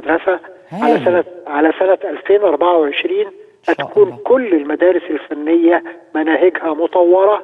مدرسة. على سنة 2024 هتكون كل المدارس الفنية مناهجها مطورة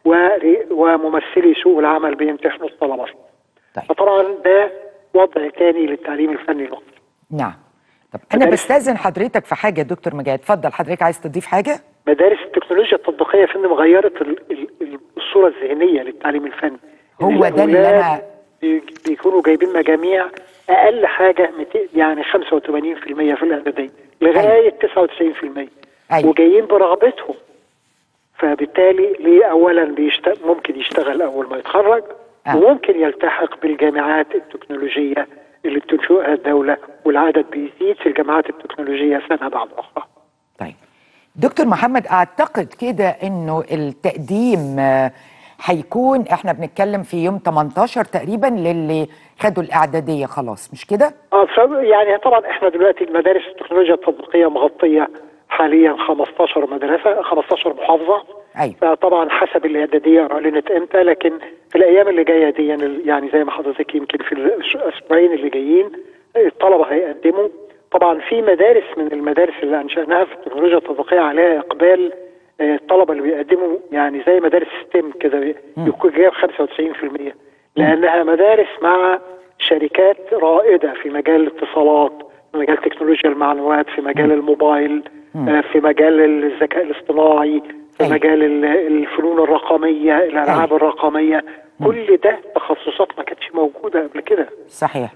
وممثلي سوق العمل بيمتحنوا الطلبة. طيب. فطبعا ده وضع تاني للتعليم الفني المصري. نعم. طب أنا بستأذن حضرتك في حاجة يا دكتور مجاهد، اتفضل حضرتك عايز تضيف حاجة؟ مدارس التكنولوجيا التطبيقية فندم غيرت الصورة الذهنية للتعليم الفني. هو ده اللي أنا بيكونوا جايبين مجاميع أقل حاجة يعني 85% في الإعدادية لغاية 99%. أيوة. وجايين برغبتهم. فبالتالي ليه أولا ممكن يشتغل أول ما يتخرج وممكن يلتحق بالجامعات التكنولوجية اللي بتنشئها الدولة، والعدد بيزيد في الجامعات التكنولوجية سنة بعد أخرى. طيب دكتور محمد، أعتقد كده إنه التقديم هيكون احنا بنتكلم في يوم 18 تقريبا للي خدوا الإعدادية خلاص، مش كده؟ يعني طبعا احنا دلوقتي المدارس التكنولوجيا التطبيقية مغطية حاليا 15 مدرسة، 15 محافظة. أيوة. فطبعا حسب الإعدادية أعلنت امتى، لكن في الأيام اللي جاية دي يعني زي ما حضرتك يمكن في الأسبوعين اللي جايين الطلبة هيقدموا. طبعا في مدارس من المدارس اللي أنشأناها في التكنولوجيا التطبيقية عليها إقبال. الطلبة اللي بيقدموا يعني زي مدارس ستيم كده بيكون جايب 95%، لأنها مدارس مع شركات رائدة في مجال الاتصالات، في مجال تكنولوجيا المعلومات، في مجال الموبايل، في مجال الذكاء الاصطناعي، في مجال الفنون الرقمية، الألعاب الرقمية. كل ده تخصصات ما كانتش موجودة قبل كده. صحيح.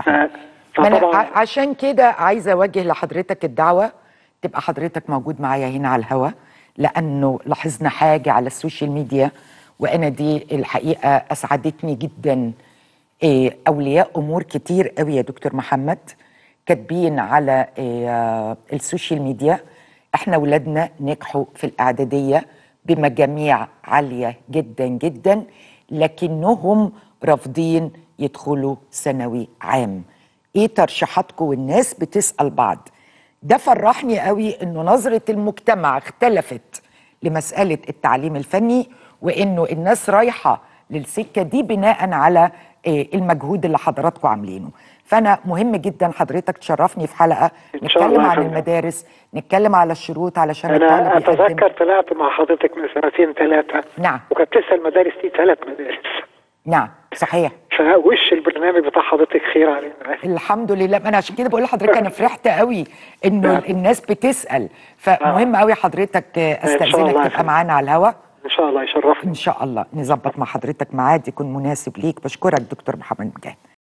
فطبعا عشان كده عايزة أوجه لحضرتك الدعوة تبقى حضرتك موجود معايا هنا على الهوا، لأنه لاحظنا حاجة على السوشيال ميديا وأنا دي الحقيقة أسعدتني جدا. أولياء أمور كتير قوي يا دكتور محمد كاتبين على السوشيال ميديا احنا ولادنا نجحوا في الإعدادية بمجاميع عالية جدا جدا، لكنهم رافضين يدخلوا ثانوي عام. ايه ترشيحاتكم؟ والناس بتسأل بعض. ده فرحني قوي انه نظرة المجتمع اختلفت لمسألة التعليم الفني، وانه الناس رايحة للسكة دي بناء على المجهود اللي حضراتكم عاملينه. فأنا مهم جدا حضرتك تشرفني في حلقة نتكلم عن المدارس، نتكلم على الشروط علشان أنا أتذكر طلعت مع حضرتك من 2-3. نعم. وكانت لسه المدارس دي 3 مدارس. نعم صحيح. فوش البرنامج بتاع حضرتك خير علينا. الحمد لله. ما أنا عشان كده بقول لحضرتك أنا فرحت قوي إنه الناس بتسأل. فمهم قوي حضرتك أستأذنك تبقى معانا على الهوا. إن شاء الله يشرفني. إن شاء الله نظبط مع حضرتك ميعاد يكون مناسب ليك. بشكرك دكتور محمد مجاهد.